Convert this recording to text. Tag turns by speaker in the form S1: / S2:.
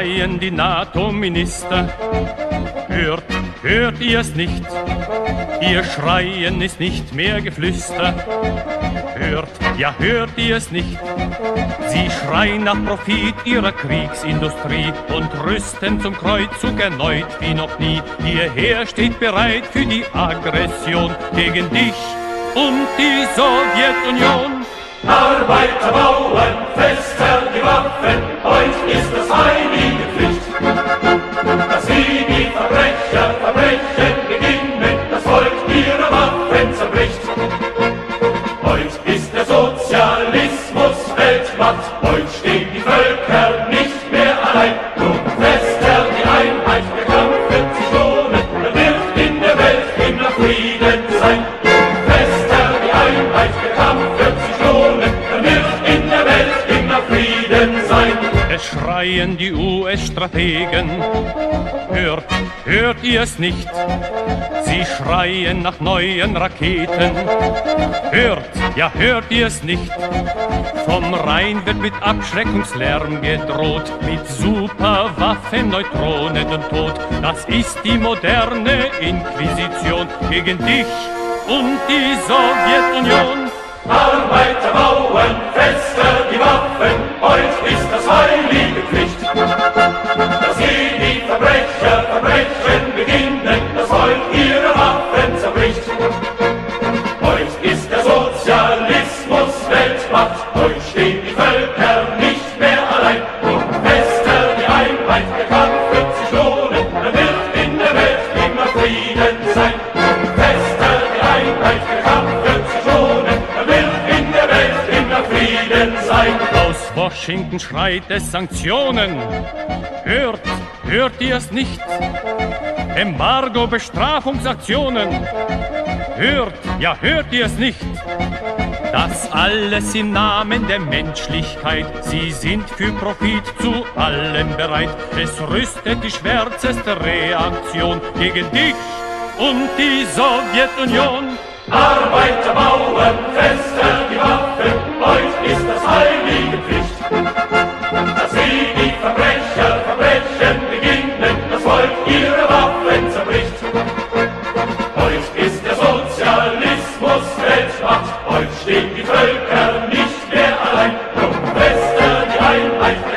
S1: schreien die NATO-Minister. Hört ihr es nicht? Ihr Schreien ist nicht mehr Geflüster. Hört ihr es nicht? Sie schreien nach Profit ihrer Kriegsindustrie und rüsten zum Kreuzzug erneut wie noch nie. Ihr Heer steht bereit für die Aggression gegen dich und die Sowjetunion.
S2: Arbeiter bauen fester die Waffen, heute ist es heilige Pflicht, dass sie die Verbrechen beginnen, das Volk ihre Waffen zerbricht. Heute ist der Sozialismus weltmatt, heute stehen die Völker nicht mehr allein. Nun fester die Einheit, der Kampf wird sich lohnen, dann wird in der Welt immer Frieden sein. Nun fester die Einheit, der Kampf wird sich lohnen, dann wird in der Welt immer Frieden sein.
S1: Es schreien die US-Strategen, hört ihr es nicht? Sie schreien nach neuen Raketen. Hört ihr es nicht? Vom Rhein wird mit Abschreckungslärm gedroht, mit Superwaffen, Neutronen und Tod. Das ist die moderne Inquisition gegen dich und die Sowjetunion.
S2: Arbeiter bauen fester die Waffen, heute ist das heilige Pflicht, dass sie die Verbrechen beginnen, das Volk ihre Waffen zerbricht. Heute ist der Sozialismus weltmatt, heute stehen die Völker nicht mehr allein. Und fester die Einheit, der Kampf wird sich lohnen, dann wird in der Welt immer Frieden sein. Und fester die Einheit, der Kampf wird sich lohnen, dann wird in der Welt immer Frieden sein.
S1: Aus Washington schreit es Sanktionen. Hört ihr es nicht? Embargo, Bestrafungsaktionen. Hört ihr es nicht? Das alles im Namen der Menschlichkeit. Sie sind für Profit zu allem bereit. Es rüstet die schwärzeste Reaktion gegen dich und die Sowjetunion.
S2: Arbeiter bauen fester die Waffen, heute ist das heilige Pflicht, dass sie die Verbrechen beginnen, das Volk ihre Waffen zerbricht. Heute ist der Sozialismus weltmatt, heute stehen die Völker nicht mehr allein. Drum fester die Einheit.